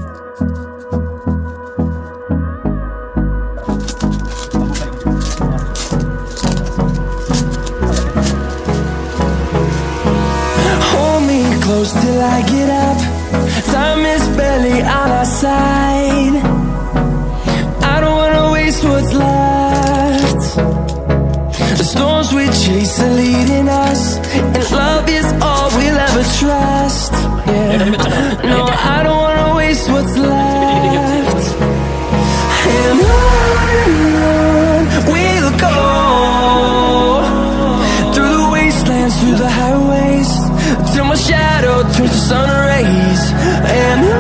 Hold me close till I get up. Time is barely on our side. I don't wanna waste what's left. The storms we chase are leading us, and love is all we'll ever trust. Yeah, no, I don't wanna waste what's left. And on we'll go, through the wastelands, through the highways, till my shadow